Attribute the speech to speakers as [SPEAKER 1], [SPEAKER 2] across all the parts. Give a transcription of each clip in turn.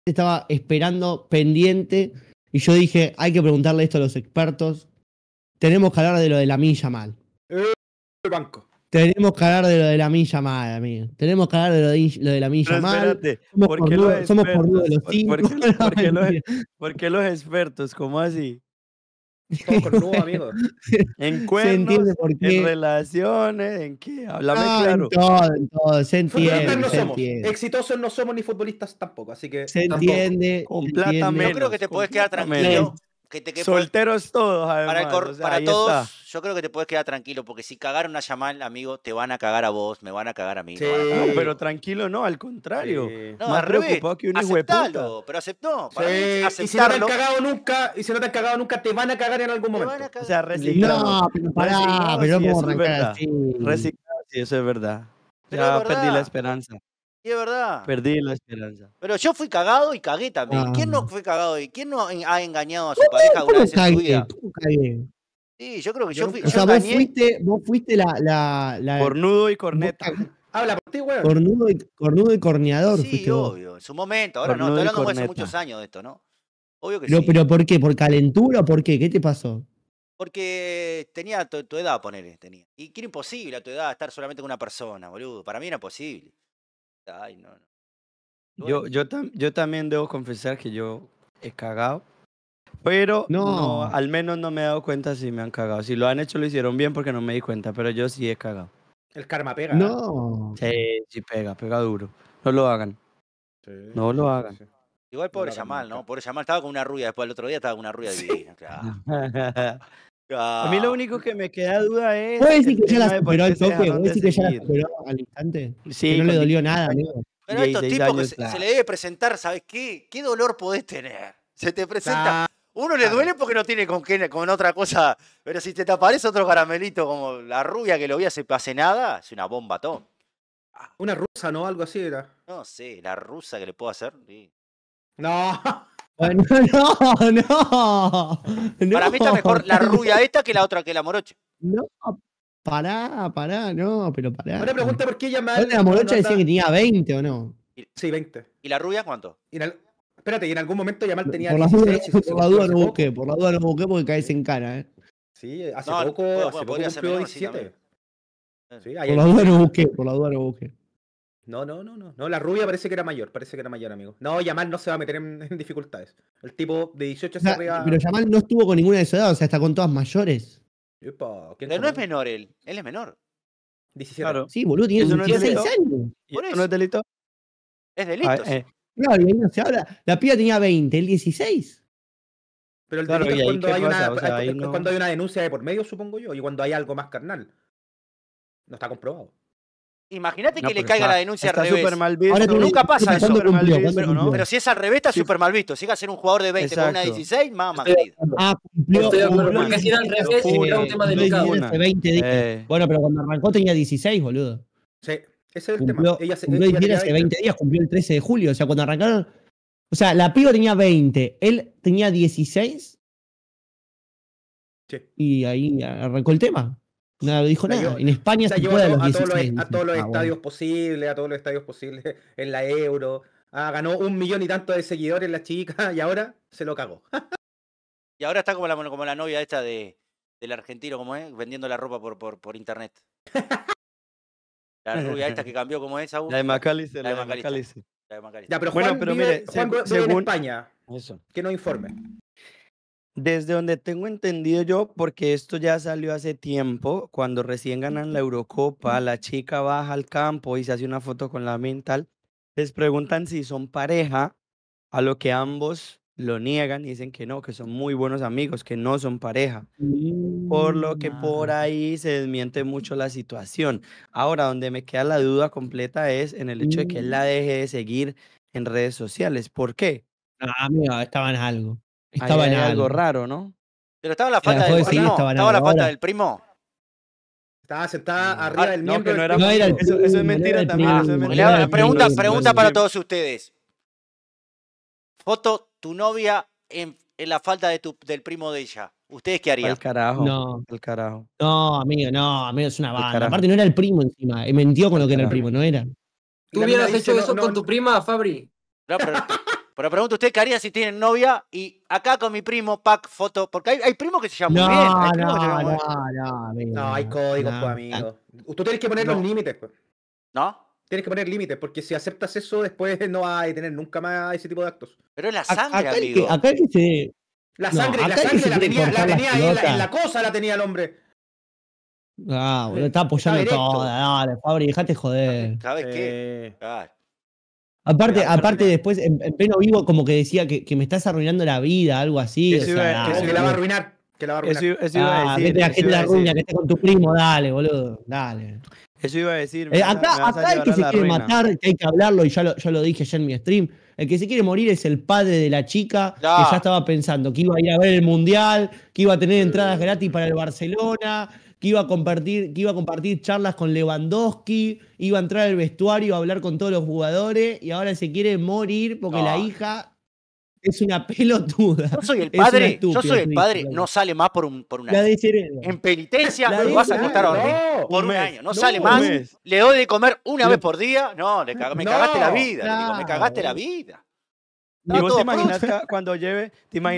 [SPEAKER 1] estaba esperando pendiente y yo dije, hay que preguntarle esto a los expertos. Tenemos que hablar de lo de Lamine Yamal.
[SPEAKER 2] Banco.
[SPEAKER 1] Tenemos que hablar de lo de Lamine Yamal, amigo. Tenemos que hablar de lo de Lamine Yamal.
[SPEAKER 3] Espérate, ¿por qué los expertos?
[SPEAKER 1] Somos por de los 5.
[SPEAKER 3] ¿Por qué los expertos? ¿Cómo así?
[SPEAKER 2] Todo cornudo, amigo.
[SPEAKER 3] En cuernos, en relaciones, ¿en qué? Háblame claro.
[SPEAKER 1] En todo, se entiende.
[SPEAKER 2] No somos. Exitosos no somos ni futbolistas tampoco, así que...
[SPEAKER 1] Se entiende.
[SPEAKER 3] Con plata menos.
[SPEAKER 4] Yo creo que te podés quedar tranquilo.
[SPEAKER 3] Solteros todos, además.
[SPEAKER 4] Para todos, yo creo que te puedes quedar tranquilo, porque si cagaron a Yamal, amigo, te van a cagar a vos, me van a cagar a mí.
[SPEAKER 2] Sí.
[SPEAKER 3] No, pero tranquilo, no, al contrario.
[SPEAKER 2] Sí.
[SPEAKER 4] No,
[SPEAKER 3] más preocupado que un hijo de puta.
[SPEAKER 4] Pero aceptó.
[SPEAKER 2] Sí. Y si no te han cagado nunca, te van a cagar en algún momento.
[SPEAKER 3] O sea, resignado.
[SPEAKER 1] No, pero pará, pero no puedo arrancar así.
[SPEAKER 3] Resignado, sí, eso es verdad.
[SPEAKER 4] Pero
[SPEAKER 3] ya
[SPEAKER 4] es verdad.
[SPEAKER 3] perdí la esperanza.
[SPEAKER 4] Sí, es verdad.
[SPEAKER 3] Perdí la esperanza.
[SPEAKER 4] Pero yo fui cagado y cagué también. ¿Quién no fue cagado y quién no ha engañado a su pareja alguna vez en su vida?
[SPEAKER 1] ¿Cómo cagué?
[SPEAKER 4] Sí, yo creo que yo fui.
[SPEAKER 1] O sea, vos fuiste la
[SPEAKER 3] cornudo y corneta.
[SPEAKER 2] Habla por ti, weón.
[SPEAKER 1] Cornudo y corneador.
[SPEAKER 4] Sí, obvio. En su momento. Ahora no, estoy hablando hace muchos años de esto, ¿no? Obvio que sí.
[SPEAKER 1] ¿Pero por qué? ¿Por calentura o por qué? ¿Qué te pasó?
[SPEAKER 4] Porque tenía tu edad, ponele. Y que era imposible a tu edad estar solamente con una persona, boludo. Para mí era posible. Ay, no.
[SPEAKER 3] Bueno. Yo también debo confesar que yo he cagado, pero no, al menos no me he dado cuenta si me han cagado. Si lo han hecho, lo hicieron bien porque no me di cuenta, pero yo sí he cagado.
[SPEAKER 2] El karma pega.
[SPEAKER 1] No.
[SPEAKER 3] Sí pega duro. No lo hagan. Sí, no lo hagan. Sí.
[SPEAKER 4] Igual pobre Yamal, ¿no? Pobre Yamal estaba con una rubia, después el otro día estaba con una rubia divina. Claro.
[SPEAKER 3] A mí lo único que me queda duda es...
[SPEAKER 1] ¿Puedes decir que ya la superó al toque? ¿Puedes decir que ya la superó al instante?
[SPEAKER 3] Sí.
[SPEAKER 1] Que no le dolió nada, amigo.
[SPEAKER 4] Pero a estos tipos que se le debe presentar, ¿sabes qué? ¿Qué dolor podés tener? Se te presenta... Uno le duele porque no tiene con otra cosa. Pero si te aparece otro caramelito como la rubia que lo vi hace nada, es una bomba todo.
[SPEAKER 2] Una rusa, ¿no? Algo así era.
[SPEAKER 4] No sé, la rusa que le puedo hacer. Sí.
[SPEAKER 2] No.
[SPEAKER 1] No.
[SPEAKER 4] Para mí está mejor la rubia esta que la otra, que la morocha.
[SPEAKER 1] No, pará, no, pero pará.
[SPEAKER 2] Ahora pregunta por qué Yamal...
[SPEAKER 1] La morocha decía que tenía 20 o no.
[SPEAKER 2] Sí, 20.
[SPEAKER 4] ¿Y la rubia cuánto?
[SPEAKER 2] Espérate, y en algún momento Yamal tenía
[SPEAKER 1] 16. Por la duda no busqué porque caes en cara, ¿eh?
[SPEAKER 2] Sí, hace poco cumplió 17. Sí,
[SPEAKER 1] por la duda no busqué.
[SPEAKER 2] No, la rubia parece que era mayor, amigo. No, Yamal no se va a meter en dificultades. El tipo de 18 hacia arriba...
[SPEAKER 1] Pero Yamal no estuvo con ninguna de esa edad, o sea, está con todas mayores.
[SPEAKER 4] Pero no es menor él es menor.
[SPEAKER 2] 17.
[SPEAKER 3] Claro.
[SPEAKER 1] Sí, boludo, tiene 16 años.
[SPEAKER 3] ¿Y eso no es delito?
[SPEAKER 4] Es delito, sí.
[SPEAKER 1] Claro, y ahí no se habla. La piba tenía 20, él 16.
[SPEAKER 2] Pero el delito es cuando hay una denuncia de por medio, supongo yo, y cuando hay algo más carnal. No está comprobado.
[SPEAKER 4] Imagínate que le caiga la denuncia al revés.
[SPEAKER 3] Súper mal visto.
[SPEAKER 4] Ahora nunca pasa eso.
[SPEAKER 1] Pero
[SPEAKER 4] si es al revés, está súper mal visto. Si llega a ser un jugador de 20 con una de 16, mamá querida.
[SPEAKER 1] Cumplió.
[SPEAKER 5] Porque si era al revés, era un tema delicado.
[SPEAKER 1] 20 días. Bueno, pero cuando arrancó tenía 16, boludo.
[SPEAKER 2] Sí, ese es el tema.
[SPEAKER 1] Ella hace 20 días, cumplió el 13 de julio. O sea, cuando arrancaron... O sea, la piba tenía 20, él tenía 16. Sí. Y ahí arrancó el tema. Nada, dijo nada. En España se puede
[SPEAKER 2] a todos los estadios posibles, en la Euro. Ganó 1 millón y tanto de seguidores la chica y ahora se lo cagó.
[SPEAKER 4] Y ahora está como la novia esta del argentino, ¿cómo es? Vendiendo la ropa por internet. La rubia esta que cambió, ¿cómo es?
[SPEAKER 3] La de McAllister.
[SPEAKER 2] Ya, pero Juan vive en España.
[SPEAKER 3] Eso.
[SPEAKER 2] Que no informe.
[SPEAKER 3] Desde donde tengo entendido yo, porque esto ya salió hace tiempo, cuando recién ganan la Eurocopa, la chica baja al campo y se hace una foto con Lamine tal, les preguntan si son pareja, a lo que ambos lo niegan y dicen que no, que son muy buenos amigos, que no son pareja. Por lo que por ahí se desmiente mucho la situación. Ahora, donde me queda la duda completa es en el hecho de que él la deje de seguir en redes sociales. ¿Por qué?
[SPEAKER 1] Amigo, estaba en algo.
[SPEAKER 3] Estaba en algo raro, ¿no?
[SPEAKER 4] Pero estaba la falta del primo. Estaba la falta del primo.
[SPEAKER 2] Estaba sentada arriba del miembro.
[SPEAKER 3] Eso es mentira también.
[SPEAKER 4] Pregunta para todos ustedes. Foto, tu novia en la falta del primo de ella. ¿Ustedes qué harían?
[SPEAKER 3] El carajo.
[SPEAKER 1] No.
[SPEAKER 3] El carajo.
[SPEAKER 1] No, amigo, es una banda. Aparte no era el primo encima. Mentió con lo que era el primo, no era.
[SPEAKER 5] ¿Tú hubieras hecho eso con tu prima, Fabri?
[SPEAKER 4] No, pero Pero pregunta usted qué haría si tienen novia y acá con mi primo, pack, foto. Porque hay primos que se llaman muy bien. Hay primos que se llaman muy bien.
[SPEAKER 2] No, hay códigos, pues, amigo. Tú tienes que poner los límites, pues.
[SPEAKER 4] ¿No?
[SPEAKER 2] Tienes que poner límites, porque si aceptas eso, después no vas a tener nunca más ese tipo de actos.
[SPEAKER 4] Pero es la sangre,
[SPEAKER 1] Acá
[SPEAKER 4] amigo.
[SPEAKER 1] acá el que se...
[SPEAKER 2] La
[SPEAKER 1] No,
[SPEAKER 2] sangre,
[SPEAKER 1] acá el que se
[SPEAKER 2] la
[SPEAKER 1] quiere
[SPEAKER 2] tenía
[SPEAKER 1] cortar las
[SPEAKER 2] ahí en
[SPEAKER 1] pelotas.
[SPEAKER 2] la cosa, la tenía el hombre.
[SPEAKER 1] Boludo, está apoyando
[SPEAKER 2] Está
[SPEAKER 1] todo.
[SPEAKER 2] directo.
[SPEAKER 1] Dale, Fabri, dejate joder.
[SPEAKER 4] ¿Sabes qué? Claro.
[SPEAKER 1] Aparte después, en pleno vivo, como que decía que me estás arruinando la vida, algo así.
[SPEAKER 3] Eso
[SPEAKER 1] O sea,
[SPEAKER 3] iba-
[SPEAKER 1] dale,
[SPEAKER 2] Que la va a
[SPEAKER 1] boludo.
[SPEAKER 2] arruinar. Que la va a arruinar.
[SPEAKER 3] Eso iba a decir.
[SPEAKER 1] Que
[SPEAKER 3] eso
[SPEAKER 1] te
[SPEAKER 3] iba
[SPEAKER 1] la
[SPEAKER 3] a
[SPEAKER 1] arruina,
[SPEAKER 3] decir.
[SPEAKER 1] que esté con tu primo, dale, boludo. Dale.
[SPEAKER 3] Eso iba a decir. me vas a
[SPEAKER 1] Acá el
[SPEAKER 3] llevar
[SPEAKER 1] que
[SPEAKER 3] a
[SPEAKER 1] se
[SPEAKER 3] la
[SPEAKER 1] quiere
[SPEAKER 3] ruina.
[SPEAKER 1] matar, que hay que hablarlo, y ya lo dije ayer en mi stream. El que se quiere morir es el padre de la chica
[SPEAKER 4] No.
[SPEAKER 1] que ya estaba pensando que iba a ir a ver el Mundial, que iba a tener entradas gratis para el Barcelona, que iba a compartir charlas con Lewandowski, iba a entrar al vestuario a hablar con todos los jugadores, y ahora se quiere morir porque
[SPEAKER 4] No.
[SPEAKER 1] la hija es una pelotuda.
[SPEAKER 4] Yo soy el
[SPEAKER 1] Es una
[SPEAKER 4] padre,
[SPEAKER 1] estúpida,
[SPEAKER 4] yo soy el
[SPEAKER 1] su
[SPEAKER 4] padre,
[SPEAKER 1] hija,
[SPEAKER 4] no sale más por una.
[SPEAKER 1] La deshereda.
[SPEAKER 4] En penitencia
[SPEAKER 1] La
[SPEAKER 4] lo vas a
[SPEAKER 1] de-
[SPEAKER 4] acostar a dormir.
[SPEAKER 2] No,
[SPEAKER 4] Por
[SPEAKER 3] un
[SPEAKER 4] un
[SPEAKER 3] mes.
[SPEAKER 4] año. No
[SPEAKER 2] No,
[SPEAKER 4] sale
[SPEAKER 2] un
[SPEAKER 4] más.
[SPEAKER 3] mes.
[SPEAKER 4] Le doy de comer una
[SPEAKER 1] Pero-
[SPEAKER 4] vez por día. No, me cagaste la vida. Le digo, me
[SPEAKER 1] claro.
[SPEAKER 4] cagaste la vida.
[SPEAKER 3] ¿Y vos
[SPEAKER 4] todo
[SPEAKER 3] te imaginas cuando lleve,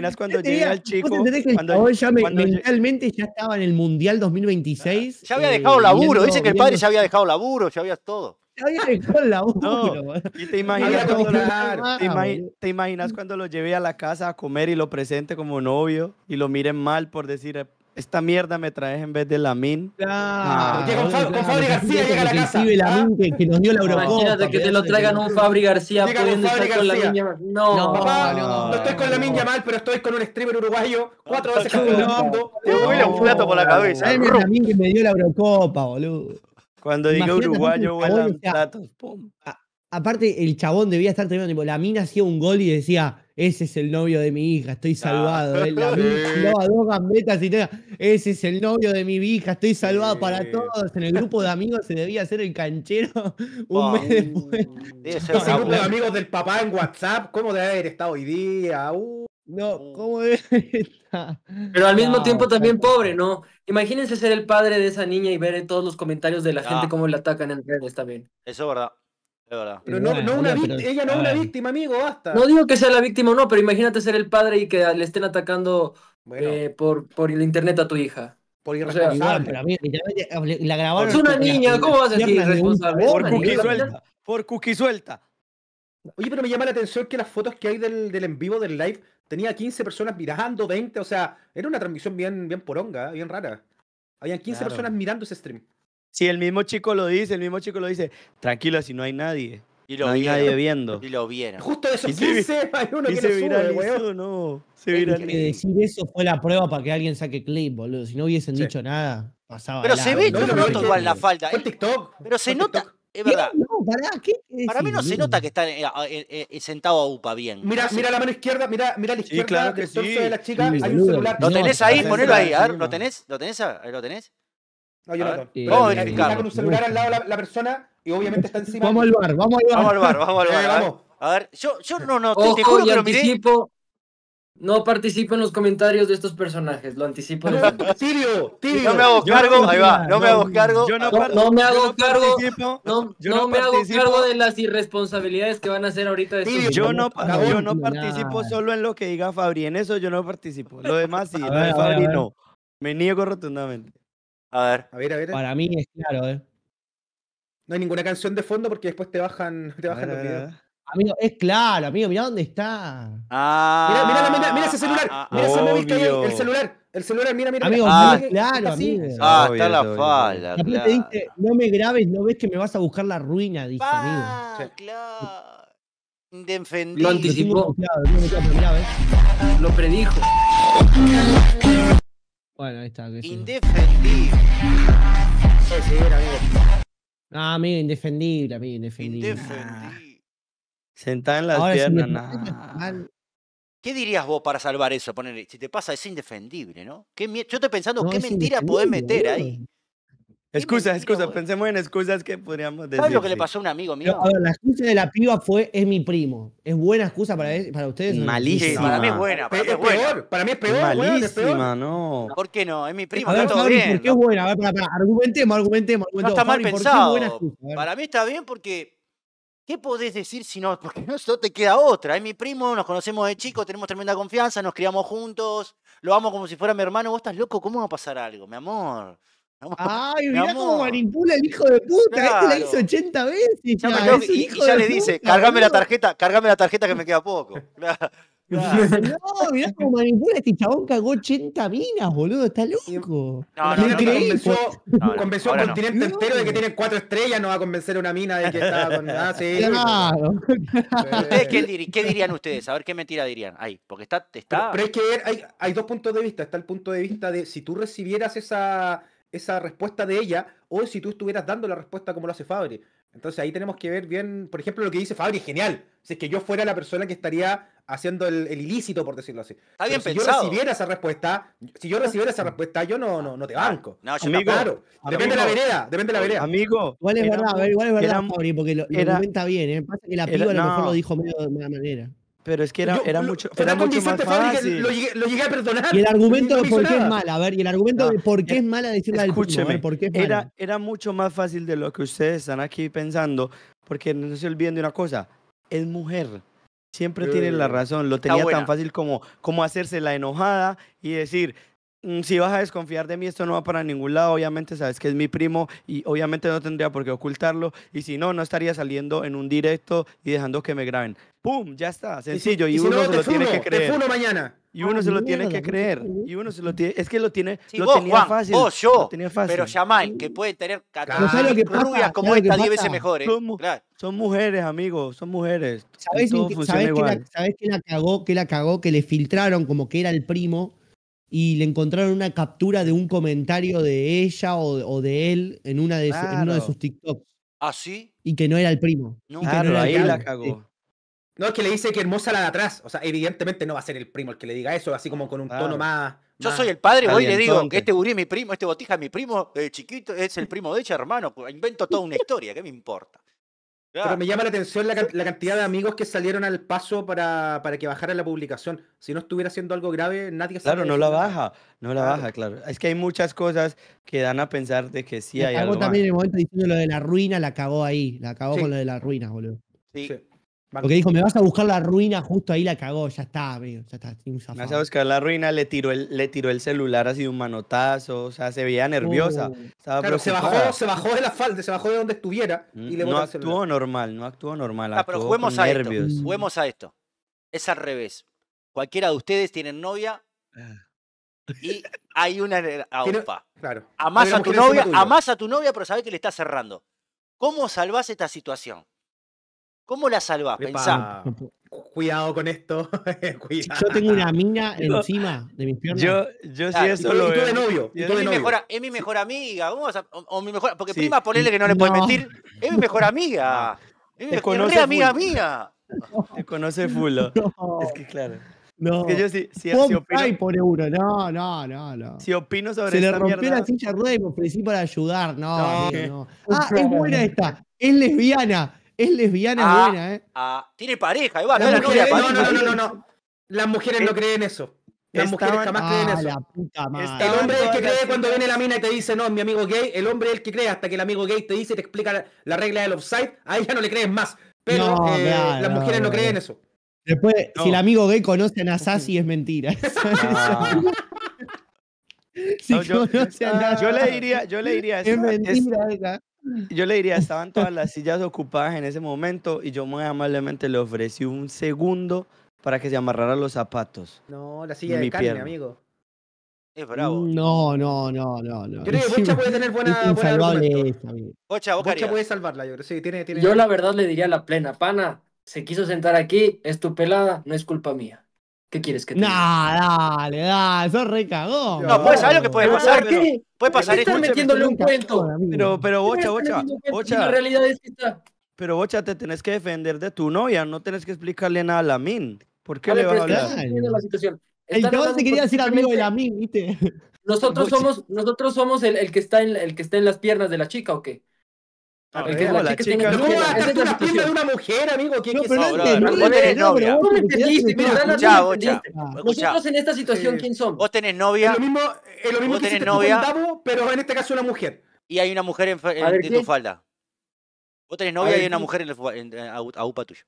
[SPEAKER 3] al chico?
[SPEAKER 1] ¿Vos entendés que el
[SPEAKER 3] cuando-
[SPEAKER 1] chabón ya
[SPEAKER 3] cuando lle-
[SPEAKER 1] mentalmente ya estaba en el Mundial 2026?
[SPEAKER 4] Ya había dejado laburo.
[SPEAKER 1] viendo-
[SPEAKER 4] Dice que el padre
[SPEAKER 1] viendo-
[SPEAKER 4] ya había dejado laburo, ya había todo.
[SPEAKER 1] Ya había dejado el laburo.
[SPEAKER 3] No,
[SPEAKER 1] boludo.
[SPEAKER 3] ¿Y te imaginas,
[SPEAKER 2] Había
[SPEAKER 3] cuando
[SPEAKER 2] como
[SPEAKER 3] lo,
[SPEAKER 2] claro.
[SPEAKER 3] te imaginas cuando lo lleve a la casa a comer y lo presente como novio y lo miren mal por decir, esta mierda me traes en vez de Lamin?
[SPEAKER 1] Claro,
[SPEAKER 2] Que con
[SPEAKER 1] boludo,
[SPEAKER 2] Fabri García llega a la
[SPEAKER 1] que el
[SPEAKER 2] casa.
[SPEAKER 1] pibe Lamin que nos dio la Eurocopa.
[SPEAKER 5] Imagínate que te lo traigan un Fabri García
[SPEAKER 2] Llega con
[SPEAKER 5] pudiendo
[SPEAKER 2] Fabri
[SPEAKER 5] estar con la
[SPEAKER 2] García.
[SPEAKER 5] niña. No,
[SPEAKER 2] Papá,
[SPEAKER 1] no,
[SPEAKER 2] no estoy con la Minja mal, pero estoy con un streamer uruguayo, 4 veces campeón del mundo.
[SPEAKER 4] Te huele un plato por la cabeza.
[SPEAKER 1] Dame Lamin que me dio la Eurocopa, boludo.
[SPEAKER 3] Cuando diga
[SPEAKER 1] Imagínate
[SPEAKER 3] uruguayo,
[SPEAKER 1] aparte el chabón,
[SPEAKER 3] vuelan
[SPEAKER 1] o sea,
[SPEAKER 3] platos. Pum.
[SPEAKER 1] Aparte, el chabón debía estar tremendo. Tipo, la mina hacía un gol y decía: ese es el novio de mi hija, estoy salvado. La mina tiraba 2 gambetas y decía: ese es el novio de mi hija, estoy salvado para todos. En el grupo de amigos se debía hacer el canchero un mes después.
[SPEAKER 4] Debe ser
[SPEAKER 2] Ese
[SPEAKER 4] una
[SPEAKER 2] grupo de
[SPEAKER 4] buena.
[SPEAKER 2] amigos del papá en WhatsApp, ¿cómo debe haber estado hoy día?
[SPEAKER 1] No, ¿cómo debe estar?
[SPEAKER 5] pero al mismo
[SPEAKER 1] No,
[SPEAKER 5] tiempo también
[SPEAKER 1] está-
[SPEAKER 5] pobre, ¿no? Imagínense ser el padre de esa niña y ver todos los comentarios de la gente cómo le atacan en redes también.
[SPEAKER 4] Eso es verdad. Es verdad.
[SPEAKER 2] Pero
[SPEAKER 1] Bueno,
[SPEAKER 2] no una
[SPEAKER 1] boludo, pero-
[SPEAKER 2] ella no es
[SPEAKER 1] a
[SPEAKER 2] una
[SPEAKER 1] ver.
[SPEAKER 2] víctima, amigo, basta.
[SPEAKER 5] No digo que sea la víctima o no, pero imagínate ser el padre y que le estén atacando
[SPEAKER 2] Bueno,
[SPEAKER 5] por el internet a tu hija.
[SPEAKER 2] por
[SPEAKER 5] o sea,
[SPEAKER 2] irresponsable.
[SPEAKER 1] Igual, pero a mí literalmente la grabaron.
[SPEAKER 5] Es una
[SPEAKER 1] con las
[SPEAKER 5] niña, ¿cómo vas a decir
[SPEAKER 1] piernas de un
[SPEAKER 5] irresponsable?
[SPEAKER 1] chabón.
[SPEAKER 3] Por
[SPEAKER 5] Bueno,
[SPEAKER 3] cookie
[SPEAKER 5] yo-
[SPEAKER 3] suelta. Por cookie suelta.
[SPEAKER 2] Oye, pero me llama la atención que las fotos que hay del en vivo del live tenía 15 personas mirando, 20, o sea, era una transmisión bien poronga, bien rara. Habían 15
[SPEAKER 3] Claro.
[SPEAKER 2] personas mirando ese stream.
[SPEAKER 3] Si el mismo chico lo dice, tranquilo, si no hay nadie.
[SPEAKER 4] Y
[SPEAKER 3] No
[SPEAKER 4] lo
[SPEAKER 3] hay nadie
[SPEAKER 4] vieron.
[SPEAKER 3] viendo.
[SPEAKER 4] Y lo vieron.
[SPEAKER 2] Justo de esos
[SPEAKER 3] Y se
[SPEAKER 2] 15 hay uno
[SPEAKER 3] Y
[SPEAKER 2] que
[SPEAKER 3] se
[SPEAKER 2] lo sube, weón.
[SPEAKER 3] viralizó, no. Se
[SPEAKER 1] Que
[SPEAKER 3] viralizó.
[SPEAKER 1] decir eso fue la prueba para que alguien saque clip, boludo. Si no hubiesen
[SPEAKER 2] Sí.
[SPEAKER 1] dicho nada, pasaba.
[SPEAKER 4] Pero
[SPEAKER 1] de
[SPEAKER 4] se
[SPEAKER 1] largo,
[SPEAKER 4] ve,
[SPEAKER 2] no,
[SPEAKER 4] yo
[SPEAKER 1] boludo.
[SPEAKER 4] no
[SPEAKER 2] no,
[SPEAKER 4] noto
[SPEAKER 2] que-
[SPEAKER 4] igual la falta.
[SPEAKER 2] Fue en TikTok.
[SPEAKER 4] Pero se
[SPEAKER 2] fue en
[SPEAKER 4] nota,
[SPEAKER 2] TikTok.
[SPEAKER 4] es verdad.
[SPEAKER 1] No, pará, ¿qué
[SPEAKER 4] Para mí no se nota que está sentado a UPA bien.
[SPEAKER 2] Mira la mano izquierda, mira a la izquierda
[SPEAKER 3] claro que
[SPEAKER 2] del torso
[SPEAKER 3] sí.
[SPEAKER 2] de la chica,
[SPEAKER 1] Sí,
[SPEAKER 2] hay un
[SPEAKER 1] boludo.
[SPEAKER 2] celular.
[SPEAKER 4] ¿Lo
[SPEAKER 1] No,
[SPEAKER 4] tenés ahí?
[SPEAKER 1] está
[SPEAKER 4] Ponelo ahí, a ver,
[SPEAKER 3] encima.
[SPEAKER 4] ¿lo tenés? ¿Lo tenés? ¿Lo tenés?
[SPEAKER 2] No, yo
[SPEAKER 4] A
[SPEAKER 2] no.
[SPEAKER 4] ver,
[SPEAKER 2] Pero
[SPEAKER 4] vamos a
[SPEAKER 2] está
[SPEAKER 4] verificarlo.
[SPEAKER 2] con un celular al lado de la persona y obviamente está encima.
[SPEAKER 1] Vamos al bar, vamos al bar.
[SPEAKER 4] Vamos al bar, vamos al bar. a ver.
[SPEAKER 2] Vamos.
[SPEAKER 4] A ver, yo no noté, te
[SPEAKER 5] Ojo,
[SPEAKER 4] juro
[SPEAKER 5] y
[SPEAKER 4] que lo miré.
[SPEAKER 5] anticipo, no participo en los comentarios de estos personajes, lo anticipo.
[SPEAKER 2] Tibio.
[SPEAKER 4] No me hago
[SPEAKER 3] Yo
[SPEAKER 4] cargo,
[SPEAKER 3] no-
[SPEAKER 4] ahí va, no me hago cargo.
[SPEAKER 3] Yo no,
[SPEAKER 5] No, no me hago
[SPEAKER 3] yo no
[SPEAKER 5] cargo.
[SPEAKER 3] participo.
[SPEAKER 5] No,
[SPEAKER 3] Yo
[SPEAKER 5] no
[SPEAKER 3] no
[SPEAKER 5] me hago
[SPEAKER 3] participo.
[SPEAKER 5] cargo de las irresponsabilidades que van a hacer ahorita estos
[SPEAKER 2] Tibio,
[SPEAKER 3] Yo no,
[SPEAKER 1] Cagón.
[SPEAKER 3] yo no
[SPEAKER 1] No,
[SPEAKER 3] participo
[SPEAKER 1] nada.
[SPEAKER 3] solo en lo que diga Fabri. En eso yo no participo. Lo demás sí.
[SPEAKER 1] A
[SPEAKER 3] Lo
[SPEAKER 1] ver,
[SPEAKER 3] de
[SPEAKER 1] a ver,
[SPEAKER 3] Fabri
[SPEAKER 1] a ver.
[SPEAKER 3] no. Me niego rotundamente.
[SPEAKER 4] A ver.
[SPEAKER 2] A ver.
[SPEAKER 1] Para mí es claro,
[SPEAKER 2] No hay ninguna canción de fondo porque después te bajan los videos.
[SPEAKER 1] Amigo, es claro, amigo, mirá dónde está.
[SPEAKER 2] Mira ese celular. Mira ese móvil que hay ahí.
[SPEAKER 3] Obvio.
[SPEAKER 2] El celular, mira.
[SPEAKER 1] Amigo,
[SPEAKER 4] Ah,
[SPEAKER 1] es claro,
[SPEAKER 2] así.
[SPEAKER 1] amigo.
[SPEAKER 3] Obvio,
[SPEAKER 4] Está la
[SPEAKER 3] obvio,
[SPEAKER 4] falda.
[SPEAKER 1] Aparte
[SPEAKER 4] claro.
[SPEAKER 1] dice, no me grabes, no ves que me vas a buscar la ruina, dice, amigo.
[SPEAKER 2] Sí.
[SPEAKER 4] Claro.
[SPEAKER 5] Lo
[SPEAKER 4] Indefendible.
[SPEAKER 5] anticipó.
[SPEAKER 1] Lo tengo muteado, pero mirá, ¿ves?
[SPEAKER 5] Lo predijo.
[SPEAKER 1] Bueno, ahí está. qué sé yo.
[SPEAKER 4] Indefendible.
[SPEAKER 2] Sí, era, amigo.
[SPEAKER 1] Ah, amigo, indefendible, amigo, indefendible.
[SPEAKER 4] Indefendible.
[SPEAKER 3] Sentada en las
[SPEAKER 1] Ahora, si
[SPEAKER 3] piernas.
[SPEAKER 1] me
[SPEAKER 3] nah.
[SPEAKER 1] pones mal,
[SPEAKER 4] ¿Qué dirías vos para salvar eso? Ponerle, si te pasa, es indefendible, ¿no? Yo estoy pensando,
[SPEAKER 1] no,
[SPEAKER 4] ¿qué
[SPEAKER 1] es
[SPEAKER 4] mentira podés
[SPEAKER 1] indefendible,
[SPEAKER 4] meter
[SPEAKER 1] boludo.
[SPEAKER 4] ahí?
[SPEAKER 3] Excusa,
[SPEAKER 4] mentira, boludo.
[SPEAKER 3] pensemos en excusas que podríamos decir.
[SPEAKER 4] ¿Sabes lo que le
[SPEAKER 3] sí.
[SPEAKER 4] pasó a un amigo mío?
[SPEAKER 1] Pero, a ver, la excusa de la piba fue, es mi primo. ¿Es buena excusa para ustedes? o no?
[SPEAKER 3] Malísima.
[SPEAKER 4] Sí, para mí es buena, para mí es buena.
[SPEAKER 2] peor. Para mí es peor, weón, es peor.
[SPEAKER 3] Malísima, no.
[SPEAKER 4] ¿Por qué no? Es mi primo,
[SPEAKER 1] A ver,
[SPEAKER 4] está todo
[SPEAKER 1] Fabri,
[SPEAKER 4] bien.
[SPEAKER 1] ¿por qué es buena? A ver, pará, argumentemos.
[SPEAKER 4] No está mal
[SPEAKER 1] Fabri, ¿por qué es
[SPEAKER 4] pensado.
[SPEAKER 1] buena excusa? A ver.
[SPEAKER 4] Para mí está bien porque ¿Qué podés decir si no? Porque no te queda otra. Es mi primo, nos conocemos de chico, tenemos tremenda confianza, nos criamos juntos, lo amo como si fuera mi hermano. ¿Vos estás loco? ¿Cómo va a pasar algo? Mi amor.
[SPEAKER 1] Ay, mirá cómo manipula el hijo de puta. Claro. Este la hizo 80 veces.
[SPEAKER 4] Y ya le dice, cargame la tarjeta que me queda poco. Claro.
[SPEAKER 1] No, mirá cómo manipula este chabón, cagó 80 minas, boludo, está loco.
[SPEAKER 2] Convenció a un continente entero de que tiene 4 estrellas, no va a convencer a una mina de que está con... sí.
[SPEAKER 1] Claro.
[SPEAKER 4] ¿Ustedes qué dirían ustedes? A ver qué mentira dirían. Ahí, porque está...
[SPEAKER 2] Pero es que hay dos puntos de vista. Está el punto de vista de si tú recibieras esa respuesta de ella o si tú estuvieras dando la respuesta como lo hace Fabri. Entonces ahí tenemos que ver bien, por ejemplo, lo que dice Fabri es genial. Si es que yo fuera la persona que estaría haciendo el ilícito, por decirlo así.
[SPEAKER 4] Está bien
[SPEAKER 2] pero
[SPEAKER 4] pensado.
[SPEAKER 2] Si yo recibiera esa respuesta, yo no te banco.
[SPEAKER 4] No, yo
[SPEAKER 2] amigo, claro. Depende de la vereda.
[SPEAKER 3] Amigo.
[SPEAKER 1] Igual es verdad, Fabri, porque lo comenta bien, Pasa que la piba a lo mejor lo dijo medio de una manera.
[SPEAKER 3] Pero es que era mucho más fácil.
[SPEAKER 2] Lo llegué a perdonar.
[SPEAKER 1] Y el argumento de por qué es mala, y el argumento de por qué es mala decirle al
[SPEAKER 3] escúcheme,
[SPEAKER 1] por qué es mala.
[SPEAKER 3] Era mucho más fácil de lo que ustedes están aquí pensando, porque no se olviden de una cosa, es mujer. Siempre tiene la razón. Lo tenía tan fácil como hacerse la enojada y decir, si vas a desconfiar de mí, esto no va para ningún lado. Obviamente sabes que es mi primo y obviamente no tendría por qué ocultarlo. Y si no, no estaría saliendo en un directo y dejando que me graben. ¡Pum! Ya está, sencillo. Y uno se lo tiene que creer.
[SPEAKER 2] Te funo mañana.
[SPEAKER 3] Y uno se lo tiene que creer. Y uno se lo tiene. Es que lo tiene.
[SPEAKER 4] Sí,
[SPEAKER 3] lo
[SPEAKER 4] vos,
[SPEAKER 3] tenía
[SPEAKER 4] Juan,
[SPEAKER 3] fácil.
[SPEAKER 4] Vos, yo.
[SPEAKER 3] Lo tenía fácil.
[SPEAKER 4] Pero Yamai, que puede tener
[SPEAKER 1] rubias
[SPEAKER 4] como esta 10 veces mejores.
[SPEAKER 3] Son mujeres, amigos. Son mujeres.
[SPEAKER 1] ¿Sabés que la cagó? Que le filtraron como que era el primo y le encontraron una captura de un comentario de ella o de él en uno de sus TikToks.
[SPEAKER 4] ¿Ah, sí?
[SPEAKER 1] Y que no era el primo.
[SPEAKER 4] No.
[SPEAKER 3] Claro, ahí la cagó.
[SPEAKER 2] No, es que le dice que hermosa la de atrás. O sea, evidentemente no va a ser el primo el que le diga eso, así como con un tono más...
[SPEAKER 4] Yo soy el padre, voy y le digo que este gurí es mi primo, este botija es mi primo, chiquito, es el primo de ella, hermano. Invento toda una historia, ¿qué me importa?
[SPEAKER 2] Pero me llama la atención la cantidad de amigos que salieron al paso para que bajara la publicación. Si no estuviera haciendo algo grave, nadie sabe.
[SPEAKER 3] Claro, no la baja, claro. Es que hay muchas cosas que dan a pensar de que sí hay algo.
[SPEAKER 1] La cagó también en el momento diciendo lo de la ruina, la cagó ahí. La cagó con lo de la ruina, boludo.
[SPEAKER 4] Sí.
[SPEAKER 1] Porque dijo, me vas a buscar la ruina, justo ahí la cagó. Ya está, amigo, ya está.
[SPEAKER 3] Me vas a buscar la ruina, le tiró el celular así de un manotazo, o sea, se veía nerviosa.
[SPEAKER 2] Claro, se bajó de la falda, se bajó de donde estuviera y le botó el celular.
[SPEAKER 3] No actuó normal.
[SPEAKER 4] Pero juguemos a esto. Es al revés. Cualquiera de ustedes tienen novia y hay una aupa.
[SPEAKER 2] Claro.
[SPEAKER 4] Amás a tu novia, pero sabés que le está cerrando. ¿Cómo salvás esta situación? ¿Cómo la salvás? Pensá.
[SPEAKER 2] Cuidado con esto. Cuidado.
[SPEAKER 1] Yo tengo una mina encima de mis piernas.
[SPEAKER 3] Yo sí eso lo veo.
[SPEAKER 2] De novio.
[SPEAKER 4] Es mi mejor amiga. O mi mejor, porque prima, ponele que no le puedes mentir. Es mi mejor amiga. Es mi amiga mía.
[SPEAKER 3] Te conoce full.
[SPEAKER 1] No.
[SPEAKER 3] Es que claro.
[SPEAKER 1] No.
[SPEAKER 3] Es que yo si
[SPEAKER 1] opino, por euro. No.
[SPEAKER 3] Si opino sobre
[SPEAKER 1] Se
[SPEAKER 3] esta
[SPEAKER 1] le rompió
[SPEAKER 3] mierda,
[SPEAKER 1] la silla de rueda y me ofrecí para ayudar. No. Es buena esta. Es lesbiana. Es buena,
[SPEAKER 4] tiene pareja, igual. No.
[SPEAKER 2] Las mujeres no creen eso. Las mujeres jamás creen eso.
[SPEAKER 1] La puta madre.
[SPEAKER 2] El hombre es el que cree cuando viene la mina y te dice, no, es mi amigo gay. El hombre es el que cree hasta que el amigo gay te dice y te explica la regla del offside. A ella no le crees más. Pero las mujeres no creen eso.
[SPEAKER 1] Después, si el amigo gay conoce a Nasasi, es mentira.
[SPEAKER 3] Yo le diría
[SPEAKER 1] es mentira.
[SPEAKER 3] Yo le diría, estaban todas las sillas ocupadas en ese momento y yo muy amablemente le ofrecí un segundo para que se amarrara los zapatos.
[SPEAKER 2] No, la silla de carne, amigo.
[SPEAKER 4] Es bravo.
[SPEAKER 1] No.
[SPEAKER 2] Yo creo que Bocha puede tener buena argumento. Bocha puede salvarla, yo creo. Sí, tiene...
[SPEAKER 5] Yo la verdad le diría la plena. Pana, se quiso sentar aquí, es tu pelada, no es culpa mía. ¿Qué quieres que te diga?
[SPEAKER 1] Dale, sos re cagón.
[SPEAKER 4] No, puedes saber lo que puede pasar, pero puede pasar esto.
[SPEAKER 5] Estás metiéndole un cuento.
[SPEAKER 3] Pero Bocha.
[SPEAKER 5] La realidad es que está.
[SPEAKER 3] Pero Bocha, te tenés que defender de tu novia, no tenés que explicarle nada a la Min. ¿Por qué le vas a hablar?
[SPEAKER 5] La situación.
[SPEAKER 1] El cabrón se quería decir amigo de la Min, ¿viste?
[SPEAKER 5] Nosotros somos el que está en las piernas de la chica, ¿o qué?
[SPEAKER 2] El que la chica no, es la pierna de una mujer, amigo.
[SPEAKER 4] Vos tenés novia.
[SPEAKER 5] ¿Cómo me entendiste? Nosotros en esta situación, ¿quién somos?
[SPEAKER 4] Vos tenés novia.
[SPEAKER 2] Es lo mismo que novia, pero en este caso una mujer.
[SPEAKER 4] Y hay una mujer en tu falda. Vos tenés novia y hay una mujer a UPA tuyo.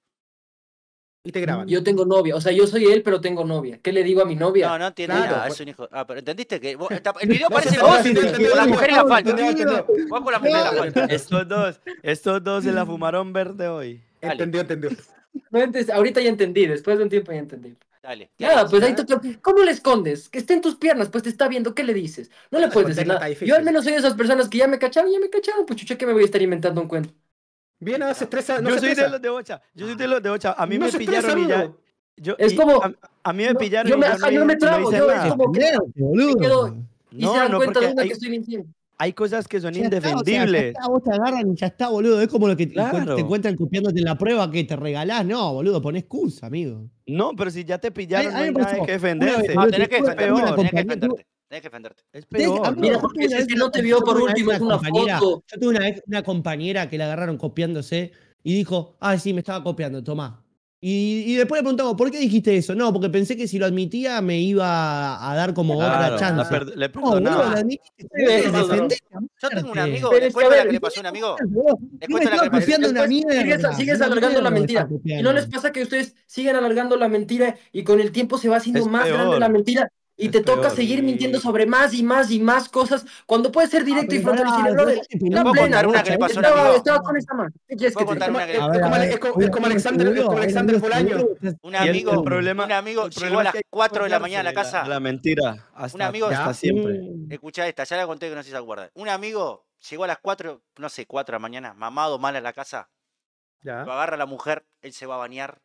[SPEAKER 2] Y te graban.
[SPEAKER 5] Yo tengo novia, o sea, yo soy él, pero tengo novia. ¿Qué le digo a mi novia?
[SPEAKER 4] No entiende
[SPEAKER 2] Claro,
[SPEAKER 4] nada,
[SPEAKER 2] pues.
[SPEAKER 4] es un hijo. Ah, pero ¿entendiste que el video
[SPEAKER 2] No,
[SPEAKER 4] parece
[SPEAKER 2] sí,
[SPEAKER 4] vos
[SPEAKER 2] sí,
[SPEAKER 4] con la mujer en la falta?
[SPEAKER 2] entendió.
[SPEAKER 4] Vos con la mujer en la falta.
[SPEAKER 3] Estos dos se la fumaron verde hoy.
[SPEAKER 4] Dale.
[SPEAKER 2] Entendió.
[SPEAKER 5] No ahorita ya entendí, después de un tiempo ya entendí.
[SPEAKER 4] Dale.
[SPEAKER 5] Nada, pues ahí toca. ¿Cómo le escondes? Que esté en tus piernas, pues te está viendo, ¿qué le dices? No le puedes decir
[SPEAKER 2] Esconderla
[SPEAKER 5] nada.
[SPEAKER 2] está difícil.
[SPEAKER 5] Yo al menos soy de esas personas que ya me cacharon, pues chucha, que me voy a estar inventando un cuento.
[SPEAKER 2] Bien, no se estresa.
[SPEAKER 3] Yo soy de los de Bocha. A mí
[SPEAKER 2] No
[SPEAKER 3] me
[SPEAKER 2] se
[SPEAKER 3] pillaron y ya.
[SPEAKER 2] estresa,
[SPEAKER 3] Es como. A mí me
[SPEAKER 5] No,
[SPEAKER 3] pillaron
[SPEAKER 5] yo
[SPEAKER 3] y
[SPEAKER 5] me,
[SPEAKER 3] yo
[SPEAKER 5] ajá, no me trabo,
[SPEAKER 3] hice
[SPEAKER 5] yo
[SPEAKER 3] nada.
[SPEAKER 5] es como que
[SPEAKER 1] boludo.
[SPEAKER 5] me quedo y se dan cuenta
[SPEAKER 3] porque
[SPEAKER 5] de una que estoy mintiendo.
[SPEAKER 3] hay cosas que son
[SPEAKER 1] Ya está, o sea,
[SPEAKER 3] indefendibles.
[SPEAKER 1] ya está, vos te agarran y ya está, boludo. Es como lo que
[SPEAKER 3] Claro.
[SPEAKER 1] te encuentran copiándote en la prueba que te regalás. No, boludo, ponés excusa, amigo.
[SPEAKER 3] No, pero si ya te pillaron, no
[SPEAKER 1] A mí
[SPEAKER 3] hay
[SPEAKER 1] me
[SPEAKER 3] nada
[SPEAKER 1] pasó
[SPEAKER 3] que
[SPEAKER 1] una
[SPEAKER 3] defenderse.
[SPEAKER 1] vez,
[SPEAKER 4] No, tenés que
[SPEAKER 1] tuve
[SPEAKER 4] defenderte.
[SPEAKER 1] una
[SPEAKER 4] Tenés que
[SPEAKER 1] compañía-
[SPEAKER 4] defenderte. Tenés que defenderte.
[SPEAKER 3] Es peor.
[SPEAKER 5] Mira, porque si es que no te vio por último, es una foto.
[SPEAKER 1] Yo tuve una vez una compañera que la agarraron copiándose y dijo, sí, me estaba copiando, tomá. Y después le preguntamos, ¿por qué dijiste eso? No, porque pensé que si lo admitía me iba a dar como
[SPEAKER 3] Claro,
[SPEAKER 1] otra chance.
[SPEAKER 3] le
[SPEAKER 1] No, boludo,
[SPEAKER 3] perdonaba.
[SPEAKER 1] lo admitiste.
[SPEAKER 5] Eso,
[SPEAKER 1] defendete a
[SPEAKER 4] Yo tengo un
[SPEAKER 1] muerte.
[SPEAKER 4] amigo,
[SPEAKER 5] Pero
[SPEAKER 4] les
[SPEAKER 5] es
[SPEAKER 4] cuento
[SPEAKER 5] que, a
[SPEAKER 4] la
[SPEAKER 5] ver,
[SPEAKER 4] que le pasó a un amigo.
[SPEAKER 1] No
[SPEAKER 4] Les
[SPEAKER 1] me
[SPEAKER 4] cuento la
[SPEAKER 1] estaba
[SPEAKER 4] que le pasó.
[SPEAKER 1] copiando una
[SPEAKER 5] Después
[SPEAKER 1] mierda.
[SPEAKER 5] sigues alargando la mentira. Y no les pasa que ustedes siguen alargando la mentira y con el tiempo se va haciendo
[SPEAKER 3] Es
[SPEAKER 5] más grande
[SPEAKER 3] peor.
[SPEAKER 5] la mentira y
[SPEAKER 3] Es
[SPEAKER 5] te toca
[SPEAKER 3] peor.
[SPEAKER 5] seguir mintiendo sobre más y más y más cosas cuando puede ser directo y frontal. Y si le brother, la
[SPEAKER 4] puedo
[SPEAKER 5] plena,
[SPEAKER 4] contar una que le pasó a un
[SPEAKER 5] estaba,
[SPEAKER 4] amigo?
[SPEAKER 5] estaba con esa man. ¿Qué quieres que
[SPEAKER 4] ¿Puedo
[SPEAKER 5] te
[SPEAKER 4] contar
[SPEAKER 5] diga?
[SPEAKER 4] una que
[SPEAKER 2] Es como Alexander Bolaño.
[SPEAKER 4] un amigo
[SPEAKER 3] el problema
[SPEAKER 4] llegó
[SPEAKER 3] es
[SPEAKER 4] a las
[SPEAKER 3] que hay que
[SPEAKER 4] 4 de la mañana a la
[SPEAKER 3] acordarse de
[SPEAKER 4] casa?
[SPEAKER 3] La mentira. Hasta,
[SPEAKER 4] Un amigo-
[SPEAKER 3] hasta siempre.
[SPEAKER 4] Escuchá esta, ya la conté que no sé si se acuerdan. Un amigo llegó a las 4, no sé, 4 de la mañana, mamado mal a la casa. Lo
[SPEAKER 2] Ya.
[SPEAKER 4] agarra la mujer, él se va a bañar.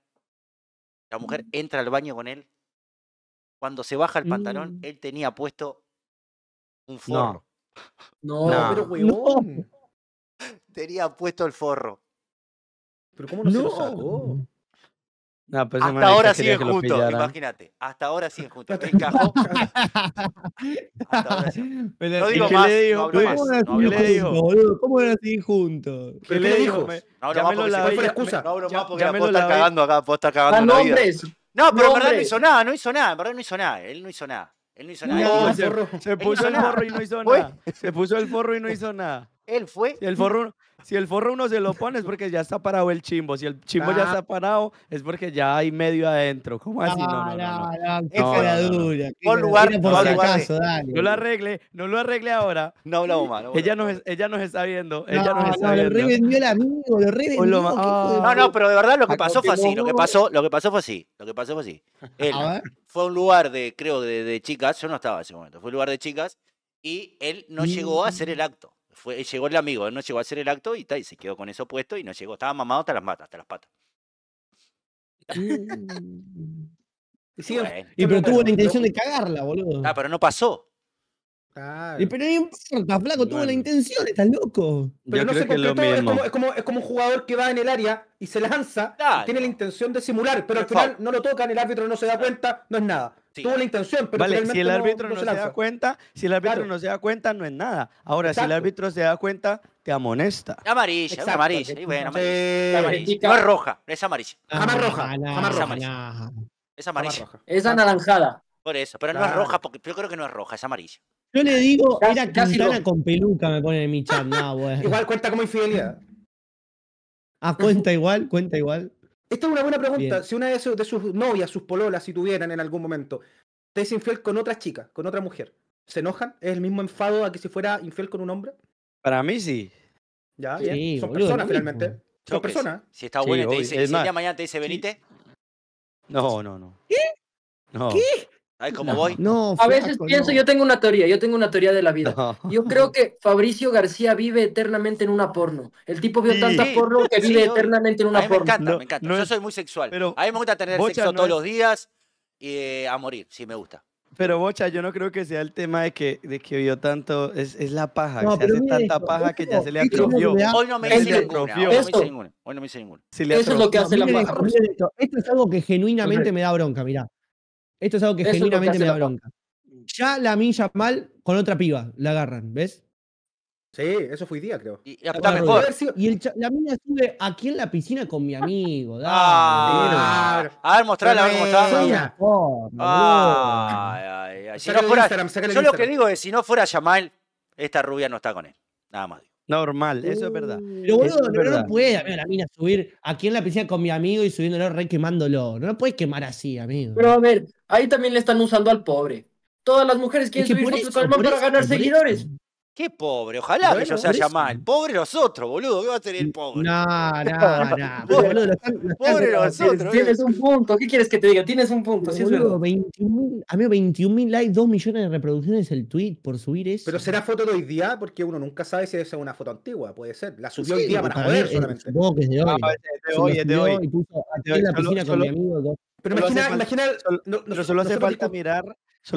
[SPEAKER 4] La mujer entra al baño con él. Cuando se baja el pantalón, él tenía puesto un forro.
[SPEAKER 5] No,
[SPEAKER 3] No.
[SPEAKER 2] Pero, weón.
[SPEAKER 4] Tenía puesto el forro.
[SPEAKER 2] Pero ¿cómo no se lo sacó?
[SPEAKER 3] No, pues ese
[SPEAKER 4] Hasta
[SPEAKER 3] marica
[SPEAKER 4] ahora
[SPEAKER 3] quería
[SPEAKER 4] siguen
[SPEAKER 3] que lo
[SPEAKER 4] juntos,
[SPEAKER 3] pillara.
[SPEAKER 4] imagínate. Hasta ahora siguen juntos. Encajó. Hasta ahora sí. No
[SPEAKER 3] ¿Y
[SPEAKER 4] digo
[SPEAKER 3] qué
[SPEAKER 4] más,
[SPEAKER 3] le dijo?
[SPEAKER 4] no hablo más.
[SPEAKER 1] ¿Cómo
[SPEAKER 4] No
[SPEAKER 1] van a
[SPEAKER 4] hablo
[SPEAKER 1] seguir
[SPEAKER 3] ¿Qué
[SPEAKER 4] más.
[SPEAKER 3] le dijo?
[SPEAKER 1] juntos, boludo? ¿Cómo van a seguir juntos?
[SPEAKER 3] ¿Qué
[SPEAKER 2] ¿Pero
[SPEAKER 3] le
[SPEAKER 2] qué le
[SPEAKER 3] dijo?
[SPEAKER 2] dijo?
[SPEAKER 4] No hablo
[SPEAKER 3] Ya
[SPEAKER 4] más
[SPEAKER 3] me lo
[SPEAKER 4] porque se
[SPEAKER 2] ¿Cuál
[SPEAKER 3] lavé,
[SPEAKER 2] fue la
[SPEAKER 3] ya
[SPEAKER 2] excusa?
[SPEAKER 4] No hablo
[SPEAKER 3] ya-
[SPEAKER 4] más porque
[SPEAKER 3] ya
[SPEAKER 4] la
[SPEAKER 3] me
[SPEAKER 4] puedo
[SPEAKER 3] lo
[SPEAKER 4] estar
[SPEAKER 3] lavé.
[SPEAKER 4] cagando acá, puedo estar
[SPEAKER 5] a
[SPEAKER 4] cagando la vida.
[SPEAKER 5] nombres.
[SPEAKER 4] No, pero en verdad no
[SPEAKER 5] nombres.
[SPEAKER 4] hizo nada, no hizo nada, en verdad no hizo nada. Él no hizo nada. Él no hizo nada.
[SPEAKER 2] No,
[SPEAKER 4] Él,
[SPEAKER 2] forro.
[SPEAKER 3] Se puso
[SPEAKER 4] hizo
[SPEAKER 3] el
[SPEAKER 4] nada.
[SPEAKER 3] forro y no hizo
[SPEAKER 4] Fue.
[SPEAKER 3] nada. Se puso el forro y no hizo nada.
[SPEAKER 4] él fue.
[SPEAKER 3] Si el forro uno se lo pone es porque ya está parado el chimbo. Si el chimbo ya está parado es porque ya hay medio adentro. ¿Cómo así? No.
[SPEAKER 1] Qué
[SPEAKER 3] No,
[SPEAKER 1] cara
[SPEAKER 3] no, no, no.
[SPEAKER 1] dura.
[SPEAKER 4] Fue un lugar-
[SPEAKER 1] Era por
[SPEAKER 4] fue
[SPEAKER 1] si
[SPEAKER 4] un lugar de-
[SPEAKER 1] acaso, dale.
[SPEAKER 3] No lo arregle ahora.
[SPEAKER 4] No hablamos más. No,
[SPEAKER 3] Ella nos está viendo.
[SPEAKER 1] No,
[SPEAKER 3] Ella nos está
[SPEAKER 1] lo
[SPEAKER 3] viendo.
[SPEAKER 1] revendió el amigo, lo revendió.
[SPEAKER 3] Hoy lo
[SPEAKER 1] qué
[SPEAKER 3] ma-
[SPEAKER 1] hijo de
[SPEAKER 3] Ah.
[SPEAKER 4] no, pero de verdad lo que
[SPEAKER 3] Acá
[SPEAKER 4] pasó fue
[SPEAKER 3] que
[SPEAKER 4] así.
[SPEAKER 3] no.
[SPEAKER 4] Lo que pasó fue así. Él
[SPEAKER 1] A ver.
[SPEAKER 4] fue a un lugar creo, de chicas. Yo no estaba en ese momento. Fue un lugar de chicas y él no llegó a hacer el acto. Llegó el amigo, él no llegó a hacer el acto y se quedó con eso puesto y no llegó. Estaba mamado hasta las patas.
[SPEAKER 2] Y siguen-
[SPEAKER 4] Bueno.
[SPEAKER 1] Pero tuvo la intención de cagarla, boludo.
[SPEAKER 4] Pero no pasó.
[SPEAKER 2] Claro.
[SPEAKER 1] Pero no importa, flaco, tuvo la
[SPEAKER 3] Bueno.
[SPEAKER 1] intención, estás loco.
[SPEAKER 2] Pero
[SPEAKER 3] Yo
[SPEAKER 2] no
[SPEAKER 3] creo
[SPEAKER 2] se
[SPEAKER 3] que es lo
[SPEAKER 2] concretó,
[SPEAKER 3] mismo.
[SPEAKER 2] es como un jugador que va en el área y se lanza,
[SPEAKER 4] Claro.
[SPEAKER 2] y tiene la intención de simular, pero al
[SPEAKER 4] Pero
[SPEAKER 2] final no lo tocan, el árbitro no se da cuenta, no es nada.
[SPEAKER 4] Sí.
[SPEAKER 2] Tuvo la intención, pero
[SPEAKER 3] Vale,
[SPEAKER 2] finalmente
[SPEAKER 3] si el árbitro no
[SPEAKER 2] se
[SPEAKER 3] se da
[SPEAKER 2] lanza.
[SPEAKER 3] cuenta,
[SPEAKER 2] Claro.
[SPEAKER 3] no se da cuenta, no es nada. Ahora, si el
[SPEAKER 2] Exacto.
[SPEAKER 3] árbitro se da cuenta, te amonesta.
[SPEAKER 4] Amarilla, una
[SPEAKER 2] Exacto.
[SPEAKER 4] amarilla. Y bueno, amarilla.
[SPEAKER 2] Sí.
[SPEAKER 4] Amarilla. No es roja, es amarilla.
[SPEAKER 2] Jamás roja,
[SPEAKER 1] No,
[SPEAKER 2] jamás roja.
[SPEAKER 1] no.
[SPEAKER 4] Es amarilla.
[SPEAKER 2] Jamás roja.
[SPEAKER 5] Es anaranjada.
[SPEAKER 4] Por eso, pero no es
[SPEAKER 2] Claro.
[SPEAKER 4] roja, porque yo creo que no es roja, es amarilla.
[SPEAKER 1] Yo le digo,
[SPEAKER 5] Casi-
[SPEAKER 1] era
[SPEAKER 5] casi
[SPEAKER 1] Quintana
[SPEAKER 5] lo-
[SPEAKER 1] con peluca, me ponen en mi chat. No, bueno.
[SPEAKER 2] Igual cuenta como infidelidad.
[SPEAKER 1] Cuenta igual.
[SPEAKER 2] Esta es una buena pregunta.
[SPEAKER 1] Bien.
[SPEAKER 2] Si una de sus novias, sus pololas, si tuvieran en algún momento, te es infiel con otra chica, con otra mujer, ¿se enojan? ¿Es el mismo enfado a que si fuera infiel con un hombre?
[SPEAKER 3] Para mí sí.
[SPEAKER 2] Ya,
[SPEAKER 1] Sí,
[SPEAKER 2] bien. Son
[SPEAKER 1] boludo,
[SPEAKER 2] personas
[SPEAKER 1] lo mismo.
[SPEAKER 2] finalmente.
[SPEAKER 4] Yo
[SPEAKER 2] Son
[SPEAKER 4] que
[SPEAKER 2] personas.
[SPEAKER 4] Si está
[SPEAKER 3] Sí,
[SPEAKER 4] bueno y te
[SPEAKER 3] obvio.
[SPEAKER 4] dice,
[SPEAKER 3] Es
[SPEAKER 4] si el
[SPEAKER 3] más,
[SPEAKER 4] día de mañana te dice venite,
[SPEAKER 3] No.
[SPEAKER 1] ¿Qué?
[SPEAKER 3] No.
[SPEAKER 4] ¿sabes cómo
[SPEAKER 3] No.
[SPEAKER 4] voy?
[SPEAKER 1] No,
[SPEAKER 5] A veces
[SPEAKER 1] flaco,
[SPEAKER 5] pienso,
[SPEAKER 1] no.
[SPEAKER 5] yo tengo una teoría de la vida.
[SPEAKER 3] No.
[SPEAKER 5] Yo creo que Fabricio García vive eternamente en una porno. El tipo vio
[SPEAKER 3] Sí.
[SPEAKER 5] tanta porno que
[SPEAKER 4] Sí,
[SPEAKER 5] vive
[SPEAKER 4] obvio.
[SPEAKER 5] eternamente en
[SPEAKER 4] A
[SPEAKER 5] una
[SPEAKER 4] mí me
[SPEAKER 5] porno.
[SPEAKER 4] encanta,
[SPEAKER 3] No,
[SPEAKER 4] me encanta.
[SPEAKER 3] no
[SPEAKER 4] Yo
[SPEAKER 3] es-
[SPEAKER 4] soy muy sexual.
[SPEAKER 3] pero
[SPEAKER 4] A mí me gusta tener
[SPEAKER 3] Bocha
[SPEAKER 4] sexo
[SPEAKER 3] no
[SPEAKER 4] todos
[SPEAKER 3] es-
[SPEAKER 4] los días y a morir, sí me gusta.
[SPEAKER 3] Pero Bocha, yo no creo que sea el tema de que vio tanto, es la paja,
[SPEAKER 1] No,
[SPEAKER 3] se
[SPEAKER 1] pero
[SPEAKER 3] hace
[SPEAKER 1] mire
[SPEAKER 3] tanta
[SPEAKER 1] esto,
[SPEAKER 3] paja que ya se le
[SPEAKER 1] esto es lo que
[SPEAKER 3] atrofió.
[SPEAKER 1] me da-
[SPEAKER 4] Hoy no me
[SPEAKER 5] Esto-
[SPEAKER 4] hice ninguna. Hoy no me hice
[SPEAKER 5] esto-
[SPEAKER 4] ninguna. Hoy no me hice ninguna.
[SPEAKER 3] Se le
[SPEAKER 5] Eso es lo que
[SPEAKER 1] No,
[SPEAKER 5] hace la
[SPEAKER 1] miren
[SPEAKER 5] paja.
[SPEAKER 1] esto, miren esto. Esto es algo que genuinamente me da bronca, mirá. Esto es algo que
[SPEAKER 5] Eso es lo que
[SPEAKER 1] genuinamente
[SPEAKER 5] hace
[SPEAKER 1] me da
[SPEAKER 5] la paja.
[SPEAKER 1] bronca. Ya la milla mal con otra piba, la agarran, ¿ves?
[SPEAKER 2] Sí, eso fue hoy día, creo.
[SPEAKER 4] Y está
[SPEAKER 1] Otra
[SPEAKER 4] mejor.
[SPEAKER 1] rubia. Y la mina sube aquí en la piscina con mi amigo, dale.
[SPEAKER 4] A ver, mostrala, a ver cómo está.
[SPEAKER 2] Pero
[SPEAKER 1] Soy
[SPEAKER 2] no,
[SPEAKER 1] una forma,
[SPEAKER 4] Ay. Si
[SPEAKER 2] Sácale
[SPEAKER 4] no fuera,
[SPEAKER 2] el Instagram, sácale el
[SPEAKER 4] yo lo que
[SPEAKER 2] Instagram.
[SPEAKER 4] digo es, si no fuera Yamal, esta rubia no está con él. Nada más digo.
[SPEAKER 3] Normal, eso es verdad.
[SPEAKER 1] Pero boludo,
[SPEAKER 3] Eso es verdad.
[SPEAKER 1] no puede, amigo, la mina subir aquí en la piscina con mi amigo y subiéndolo re quemándolo. No lo puedes quemar así, amigo.
[SPEAKER 5] Pero a ver, ahí también le están usando al pobre. Todas las mujeres
[SPEAKER 1] Es
[SPEAKER 5] quieren
[SPEAKER 1] que
[SPEAKER 5] subir
[SPEAKER 1] por
[SPEAKER 5] fotos
[SPEAKER 1] eso,
[SPEAKER 5] con el man
[SPEAKER 1] por
[SPEAKER 5] para
[SPEAKER 1] eso,
[SPEAKER 5] ganar
[SPEAKER 1] por
[SPEAKER 5] seguidores.
[SPEAKER 1] eso.
[SPEAKER 4] Qué pobre, ojalá que
[SPEAKER 2] Bueno,
[SPEAKER 4] yo se
[SPEAKER 1] por
[SPEAKER 4] haya
[SPEAKER 1] eso.
[SPEAKER 4] mal. Pobre nosotros, boludo. ¿Qué va a ser el pobre?
[SPEAKER 1] No.
[SPEAKER 4] Pobre-
[SPEAKER 1] Boludo, lo están
[SPEAKER 4] Pobre nosotros.
[SPEAKER 5] Tienes un punto. ¿Qué quieres que te diga? Tienes un punto, sí es
[SPEAKER 1] Boludo,
[SPEAKER 5] verdad.
[SPEAKER 1] 21.000 likes, 2 millones de reproducciones el tweet por subir eso.
[SPEAKER 2] Pero será foto de hoy día, porque uno nunca sabe si es una foto antigua, puede ser. La subió hoy
[SPEAKER 1] Sí,
[SPEAKER 2] día para
[SPEAKER 1] para
[SPEAKER 2] joder
[SPEAKER 1] mí,
[SPEAKER 2] solamente.
[SPEAKER 1] supongo que es de hoy.
[SPEAKER 3] No, es de
[SPEAKER 1] Se
[SPEAKER 3] hoy,
[SPEAKER 1] lo
[SPEAKER 3] es de
[SPEAKER 1] subió
[SPEAKER 3] hoy.
[SPEAKER 1] y puso
[SPEAKER 3] Es de
[SPEAKER 1] aquí en la
[SPEAKER 3] hoy.
[SPEAKER 1] piscina con mi amigo.
[SPEAKER 2] Pero
[SPEAKER 3] Solo hace
[SPEAKER 2] imagina,
[SPEAKER 3] Pero solo hace falta mirar,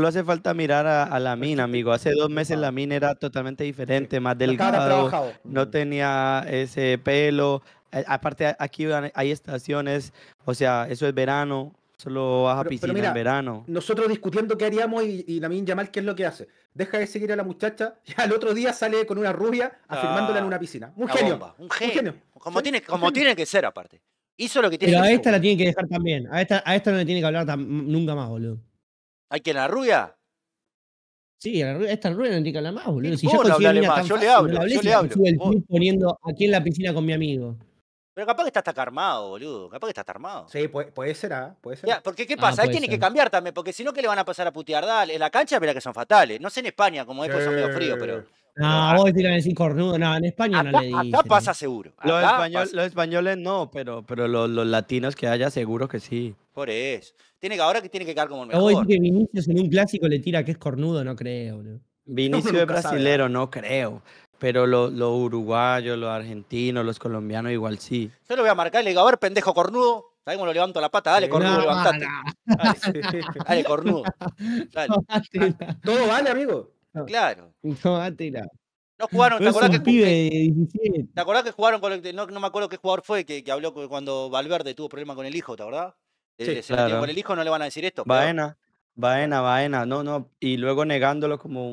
[SPEAKER 3] a la mina, amigo. Hace 2 meses la mina era totalmente diferente, más
[SPEAKER 2] la cabra
[SPEAKER 3] delgado,
[SPEAKER 2] trabajado.
[SPEAKER 3] no tenía ese pelo. Aparte, aquí hay estaciones, o sea, eso es verano, solo vas a
[SPEAKER 2] Pero
[SPEAKER 3] piscina
[SPEAKER 2] mira,
[SPEAKER 3] en verano.
[SPEAKER 2] nosotros discutiendo qué haríamos y Lamine Yamal qué es lo que hace. Deja de seguir a la muchacha y al otro día sale con una rubia afirmándola en una piscina. Un
[SPEAKER 4] Una
[SPEAKER 2] genio.
[SPEAKER 4] bomba, un genio. Como
[SPEAKER 2] Sí,
[SPEAKER 4] tiene que ser, aparte. Hizo lo que tiene
[SPEAKER 1] Pero
[SPEAKER 4] que
[SPEAKER 1] a
[SPEAKER 4] ser.
[SPEAKER 1] esta la tiene que dejar también. A esta no le tiene que hablar nunca más, boludo.
[SPEAKER 4] ¿Hay quien la rubia?
[SPEAKER 1] Sí, a esta rubia no tiene que hablar más, boludo. Si ya
[SPEAKER 4] Vos no
[SPEAKER 1] consigue
[SPEAKER 4] hablale
[SPEAKER 1] mina
[SPEAKER 4] más,
[SPEAKER 1] tan
[SPEAKER 4] yo le
[SPEAKER 1] fácil,
[SPEAKER 4] hablo,
[SPEAKER 1] no le hablé
[SPEAKER 4] yo
[SPEAKER 1] si
[SPEAKER 4] le
[SPEAKER 1] la
[SPEAKER 4] hablo.
[SPEAKER 1] sube el
[SPEAKER 4] Vos-
[SPEAKER 1] tweet poniendo aquí en la piscina con mi amigo.
[SPEAKER 4] Pero capaz que está hasta armado, boludo. Capaz que está armado.
[SPEAKER 2] Sí, puede ser, puede ser.
[SPEAKER 4] Ya, porque ¿qué pasa? Ahí
[SPEAKER 1] puede
[SPEAKER 4] tiene
[SPEAKER 1] ser.
[SPEAKER 4] que cambiar también, porque si no, ¿qué le van a pasar a putear? Dale, en la cancha, verá que son fatales. No sé en España, como es, pues son medio frío, pero.
[SPEAKER 1] No, vos te iban a decir cornudo. No, en España no le dicen.
[SPEAKER 4] Acá pasa seguro.
[SPEAKER 3] Los,
[SPEAKER 4] Acá pasa.
[SPEAKER 3] los españoles no, pero los latinos que haya seguro que sí.
[SPEAKER 4] Por eso. Ahora que tiene que quedar como el
[SPEAKER 1] Vos decís
[SPEAKER 4] mejor.
[SPEAKER 1] que Vinicius en un clásico le tira que es cornudo, no creo, boludo.
[SPEAKER 3] Vinicius
[SPEAKER 2] Uno
[SPEAKER 3] es
[SPEAKER 2] nunca sabe,
[SPEAKER 3] brasilero, no creo. Pero los uruguayos, los argentinos, los colombianos igual sí.
[SPEAKER 4] Yo lo voy a marcar y le digo, a ver, pendejo cornudo. ¿Sabes cómo lo levanto la pata? Dale, cornudo,
[SPEAKER 1] No,
[SPEAKER 4] levantate. Dale, cornudo. Dale.
[SPEAKER 1] Tomátela.
[SPEAKER 2] Todo vale, amigo.
[SPEAKER 4] Claro.
[SPEAKER 1] Tomátela.
[SPEAKER 4] No jugaron, ¿te
[SPEAKER 1] Es
[SPEAKER 4] acordás
[SPEAKER 1] un
[SPEAKER 4] que
[SPEAKER 1] pibe de 17.
[SPEAKER 4] ¿Te acordás que jugaron con no me acuerdo qué jugador fue que habló cuando Valverde tuvo problemas con el hijo, ¿te acordás?
[SPEAKER 2] Sí,
[SPEAKER 4] Se
[SPEAKER 3] claro.
[SPEAKER 4] metió con el hijo, no le van a decir esto. Pero-
[SPEAKER 3] Baena. No. Y luego negándolo como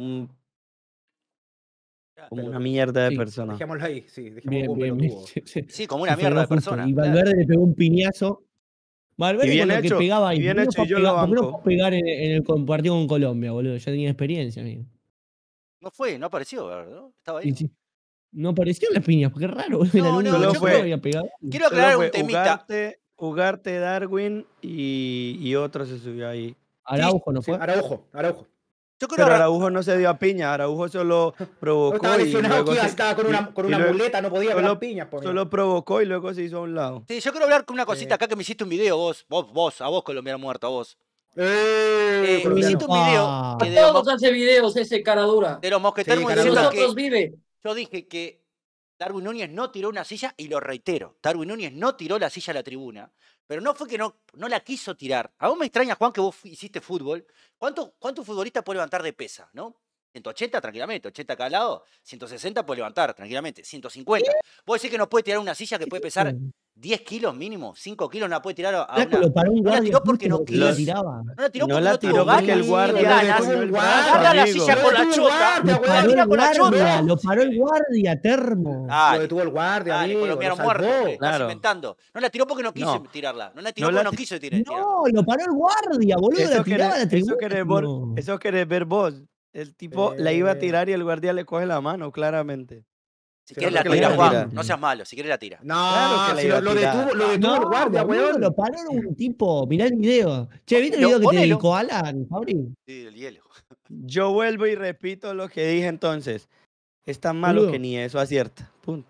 [SPEAKER 3] una mierda de
[SPEAKER 1] Sí,
[SPEAKER 3] persona.
[SPEAKER 2] Dejémoslo ahí, sí, dejémoslo
[SPEAKER 1] Bien,
[SPEAKER 2] como
[SPEAKER 1] bien, bien.
[SPEAKER 2] pelotudo.
[SPEAKER 4] Sí, como una
[SPEAKER 1] Se fregó
[SPEAKER 4] mierda de
[SPEAKER 1] justo.
[SPEAKER 4] persona.
[SPEAKER 1] Y Valverde le pegó un piñazo. Valverde
[SPEAKER 3] Y bien
[SPEAKER 1] con lo
[SPEAKER 3] hecho,
[SPEAKER 1] que pegaba
[SPEAKER 3] y
[SPEAKER 1] ahí.
[SPEAKER 3] bien
[SPEAKER 1] ¿Por qué
[SPEAKER 3] hecho,
[SPEAKER 1] no
[SPEAKER 3] y yo
[SPEAKER 1] fue
[SPEAKER 3] lo
[SPEAKER 1] ¿por qué no
[SPEAKER 3] banco.
[SPEAKER 1] fue a pegar en el partido con Colombia, boludo? Ya tenía experiencia, amigo.
[SPEAKER 4] No apareció, ¿verdad? Estaba
[SPEAKER 1] Y
[SPEAKER 4] ahí.
[SPEAKER 1] sí. No apareció en las piñas, porque es raro, boludo. Era el único
[SPEAKER 3] no,
[SPEAKER 1] que
[SPEAKER 3] yo
[SPEAKER 1] yo
[SPEAKER 3] creo-
[SPEAKER 1] creo había pegado.
[SPEAKER 4] Quiero aclarar
[SPEAKER 3] Solo
[SPEAKER 4] un
[SPEAKER 3] fue
[SPEAKER 4] temita.
[SPEAKER 3] Ugarte, Darwin y otro se subió ahí.
[SPEAKER 1] Araujo no
[SPEAKER 2] Sí,
[SPEAKER 1] fue.
[SPEAKER 2] Araujo.
[SPEAKER 4] Yo creo
[SPEAKER 3] Pero Araujo no se dio a piña, Araujo solo
[SPEAKER 2] No
[SPEAKER 3] provocó
[SPEAKER 2] estaba
[SPEAKER 3] y
[SPEAKER 2] lesionado,
[SPEAKER 3] luego
[SPEAKER 2] que estaba con una
[SPEAKER 3] luego-
[SPEAKER 2] muleta, no podía pegar piñas. Por
[SPEAKER 3] solo provocó y luego se hizo a un lado.
[SPEAKER 4] Sí, yo quiero hablar con una cosita acá que me hiciste un video a vos colombiano muerto, a vos. Me
[SPEAKER 2] colombiano.
[SPEAKER 4] hiciste un video
[SPEAKER 1] Ah.
[SPEAKER 4] que
[SPEAKER 5] Todos hace videos ese cara dura.
[SPEAKER 4] de los mosqueteros
[SPEAKER 2] Sí,
[SPEAKER 5] De
[SPEAKER 2] cara dura.
[SPEAKER 4] diciendo que
[SPEAKER 5] nosotros vive.
[SPEAKER 4] yo dije que Darwin Núñez no tiró una silla y lo reitero. Darwin Núñez no tiró la silla a la tribuna. Pero no fue que no la quiso tirar. A vos me extraña, Juan, que vos hiciste fútbol. ¿Cuánto futbolista puede levantar de pesa, no? 180 tranquilamente, 80 cada lado, 160 puede levantar tranquilamente, 150. Vos decís que no puede tirar una silla que puede pesar 10 kilos mínimo, 5 kilos no la puede tirar a
[SPEAKER 1] Flaco,
[SPEAKER 4] una.
[SPEAKER 1] lo paró un
[SPEAKER 4] No la
[SPEAKER 1] guardia
[SPEAKER 4] tiró porque
[SPEAKER 1] justo
[SPEAKER 4] no
[SPEAKER 1] porque la
[SPEAKER 4] quiso.
[SPEAKER 1] tiraba.
[SPEAKER 4] No la tiró
[SPEAKER 3] No
[SPEAKER 4] porque
[SPEAKER 3] la
[SPEAKER 4] no
[SPEAKER 3] tiró
[SPEAKER 4] tuvo
[SPEAKER 3] porque
[SPEAKER 4] ganas,
[SPEAKER 3] el guardia
[SPEAKER 4] no
[SPEAKER 3] le
[SPEAKER 4] ganas.
[SPEAKER 3] cogió el brazo,
[SPEAKER 4] Agarra la
[SPEAKER 3] amigo.
[SPEAKER 4] silla con la
[SPEAKER 2] Lo
[SPEAKER 4] chota.
[SPEAKER 2] guardia,
[SPEAKER 1] Lo
[SPEAKER 2] weón.
[SPEAKER 1] paró
[SPEAKER 4] tira
[SPEAKER 1] el
[SPEAKER 4] con la chota.
[SPEAKER 1] guardia, lo paró el guardia, termo.
[SPEAKER 2] Lo detuvo el guardia,
[SPEAKER 4] Dale,
[SPEAKER 2] amigo.
[SPEAKER 4] colombiano
[SPEAKER 2] Lo
[SPEAKER 4] muerto,
[SPEAKER 2] salvó.
[SPEAKER 4] estás
[SPEAKER 3] Claro.
[SPEAKER 4] inventando. No la tiró porque no quiso
[SPEAKER 3] No.
[SPEAKER 4] tirarla. No la tiró
[SPEAKER 3] No
[SPEAKER 4] porque
[SPEAKER 3] la
[SPEAKER 4] no quiso tirar.
[SPEAKER 1] No, lo paró el guardia, boludo. La tiraba a la tribuna.
[SPEAKER 3] Eso querés ver vos. El tipo la iba a tirar y el guardia le coge la mano, claramente.
[SPEAKER 4] Si
[SPEAKER 2] Pero
[SPEAKER 4] quieres la
[SPEAKER 2] porque
[SPEAKER 4] tira,
[SPEAKER 3] la iba a
[SPEAKER 4] Juan.
[SPEAKER 3] tirar.
[SPEAKER 4] No seas malo, si quieres la tira.
[SPEAKER 2] No,
[SPEAKER 3] Claro que la
[SPEAKER 2] si
[SPEAKER 3] iba a
[SPEAKER 2] lo
[SPEAKER 3] tirar.
[SPEAKER 2] detuvo el
[SPEAKER 1] No,
[SPEAKER 2] guardia,
[SPEAKER 1] boludo,
[SPEAKER 2] weón.
[SPEAKER 1] lo paró un tipo. Mirá el video. Che, ¿viste el video que te
[SPEAKER 4] Ponelo.
[SPEAKER 1] dedicó Alan, Fabri?
[SPEAKER 4] Sí, el hielo.
[SPEAKER 3] Yo vuelvo y repito lo que dije entonces. Es tan malo
[SPEAKER 1] Boludo.
[SPEAKER 3] que ni eso acierta. Punto.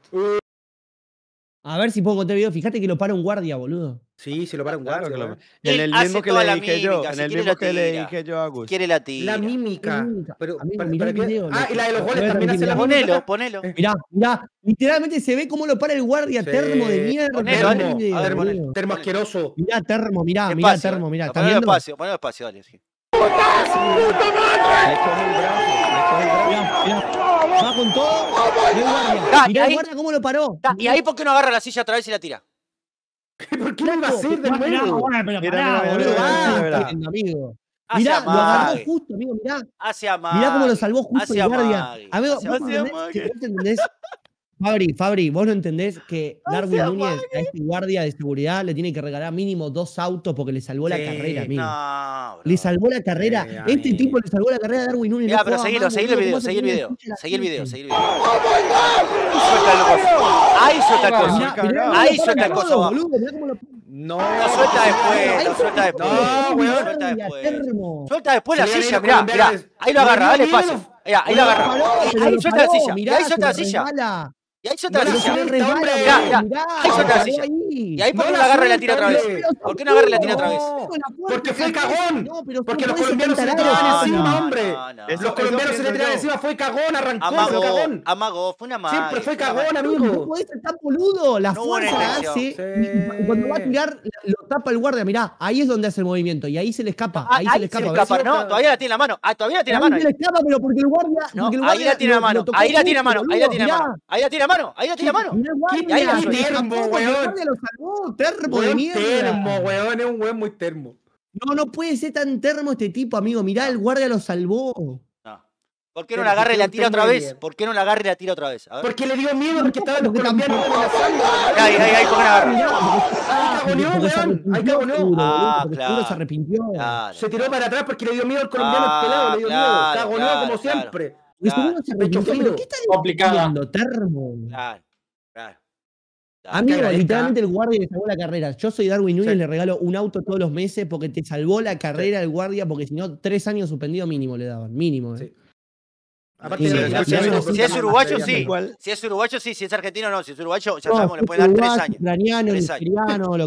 [SPEAKER 1] A ver si puedo encontrar el video. Fíjate que lo para un guardia, boludo.
[SPEAKER 2] Sí, se lo para un
[SPEAKER 3] Claro
[SPEAKER 2] guardia,
[SPEAKER 3] que lo-
[SPEAKER 2] weón.
[SPEAKER 3] En
[SPEAKER 4] Él
[SPEAKER 3] el
[SPEAKER 4] hace
[SPEAKER 3] mismo que
[SPEAKER 4] toda
[SPEAKER 3] le
[SPEAKER 4] la
[SPEAKER 3] dije yo.
[SPEAKER 4] mímica,
[SPEAKER 3] En
[SPEAKER 4] si
[SPEAKER 3] el
[SPEAKER 4] quiere
[SPEAKER 3] mismo
[SPEAKER 4] la
[SPEAKER 3] que le
[SPEAKER 4] tira.
[SPEAKER 3] dije yo a
[SPEAKER 4] Si
[SPEAKER 3] Gus.
[SPEAKER 4] quiere la tira.
[SPEAKER 2] La mímica. Pero,
[SPEAKER 1] Amigo,
[SPEAKER 2] ¿para
[SPEAKER 1] mirá el
[SPEAKER 2] qué?
[SPEAKER 1] video.
[SPEAKER 2] Ah, y la de los
[SPEAKER 1] Lo
[SPEAKER 2] goles
[SPEAKER 1] voy a
[SPEAKER 2] también hace la
[SPEAKER 1] tranquilizar.
[SPEAKER 2] mímica.
[SPEAKER 4] Ponelo.
[SPEAKER 1] Mirá. Literalmente se ve cómo lo para el guardia
[SPEAKER 2] Sí.
[SPEAKER 1] termo de mierda.
[SPEAKER 4] Ponelo,
[SPEAKER 1] Mirá
[SPEAKER 4] dale.
[SPEAKER 1] el video,
[SPEAKER 4] A ver,
[SPEAKER 1] boludo.
[SPEAKER 4] ponelo.
[SPEAKER 2] Termo asqueroso.
[SPEAKER 1] Mirá termo, mirá
[SPEAKER 4] Despacio,
[SPEAKER 1] termo, mirá. ¿Estás
[SPEAKER 4] Ponelo
[SPEAKER 1] viendo?
[SPEAKER 4] despacio, dale. Sí.
[SPEAKER 3] Le coge el brazo.
[SPEAKER 1] Mirá. Va con todo. Mirá el guardia.
[SPEAKER 4] Ah,
[SPEAKER 1] Mirá
[SPEAKER 4] ahí-
[SPEAKER 1] el guardia cómo lo paró.
[SPEAKER 4] ¿Y ahí por qué no agarra la silla otra vez y la tira?
[SPEAKER 2] ¿Por qué lo iba a hacer de
[SPEAKER 1] Mirá,
[SPEAKER 2] nuevo?
[SPEAKER 1] bueno, pero
[SPEAKER 3] Mira,
[SPEAKER 1] pará,
[SPEAKER 3] mira,
[SPEAKER 1] boludo.
[SPEAKER 3] mira,
[SPEAKER 1] Ah,
[SPEAKER 3] mira.
[SPEAKER 1] está bien, amigo.
[SPEAKER 4] Hace
[SPEAKER 1] Mirá, lo agarró
[SPEAKER 4] amague.
[SPEAKER 1] justo, amigo, mirá.
[SPEAKER 4] Hace amague.
[SPEAKER 1] Mirá cómo lo salvó justo
[SPEAKER 4] Hace
[SPEAKER 1] el guardia.
[SPEAKER 4] amague.
[SPEAKER 1] Amigo,
[SPEAKER 4] Hace
[SPEAKER 1] ¿vos
[SPEAKER 3] amague.
[SPEAKER 1] entendés? ¿Vos entendés? Fabri, vos no entendés que Darwin Núñez a este guardia de seguridad le tiene que regalar mínimo 2 autos porque le salvó la carrera, amigo.
[SPEAKER 4] No, bro.
[SPEAKER 1] Le salvó la carrera. Este tipo le salvó la carrera a Darwin Núñez.
[SPEAKER 4] Ya, pero seguí el video. Seguí el video. Ahí suelta el coso. Ahí suelta el coso.
[SPEAKER 2] No,
[SPEAKER 4] suelta después. Suelta después la silla, mirá. Ahí lo agarra, dale espacio. Ahí lo agarra. Ahí suelta la silla. Y ahí suelta la silla. Y ahí suelta la silla. Ahí suelta la silla. Y ahí, ¿por qué no la agarra y la tira otra vez? ¿Por qué no agarra y la tira otra vez?
[SPEAKER 2] Porque fue cagón. Porque los colombianos se le tiraban encima, hombre. Los colombianos se le tiraban encima, fue cagón, arrancó, fue cagón.
[SPEAKER 4] Amago, fue una mano.
[SPEAKER 2] Siempre fue cagón, amigo.
[SPEAKER 1] No puede ser tan boludo. La fuerza la hace. Y cuando va a tirar, lo tapa el guardia. Mirá, ahí es donde hace el movimiento. Y ahí se le escapa. Ahí se le escapa.
[SPEAKER 4] No, todavía la tiene en la mano. Todavía la tiene en la mano.
[SPEAKER 1] Ahí se le escapa, pero porque el guardia.
[SPEAKER 4] No, ahí la tiene en la mano. Ahí la tiene en la mano. Ahí la tiene en la mano. Ahí la tiene en la mano. Ahí la tiene en la mano.
[SPEAKER 1] Y ahí la termo, weón. Lo salvó, termo de mierda.
[SPEAKER 2] Termo, weón, es un weón muy termo.
[SPEAKER 1] No puede ser tan termo este tipo, amigo. Mirá, el guardia lo salvó.
[SPEAKER 4] No. ¿Por qué no la agarra y la tira otra vez? ¿Por qué no la agarra y la tira otra vez?
[SPEAKER 2] Porque le dio miedo, porque estaban los colombianos amenazando.
[SPEAKER 4] Ahí, ¿por qué no agarra?
[SPEAKER 2] Ahí cagoneó, weón. Ahí cagoneó.
[SPEAKER 1] Claro. Se arrepintió.
[SPEAKER 2] Se tiró para atrás porque le dio miedo al colombiano pelado. Le dio miedo. Cagoneó como siempre.
[SPEAKER 1] ¿Pero qué está complicando, termo?
[SPEAKER 4] Claro.
[SPEAKER 1] Amigo, literalmente el guardia le salvó la carrera. Yo soy Darwin Núñez, le regalo un auto todos los meses porque te salvó la carrera el guardia, porque si no, 3 años suspendido mínimo le daban. Mínimo,
[SPEAKER 2] Sí.
[SPEAKER 4] Aparte, si es uruguayo, sí. Si es uruguayo, sí. Si es argentino, no. Si es uruguayo, ya sabemos, le pueden dar 3 años.
[SPEAKER 1] Ucraniano, nigeriano,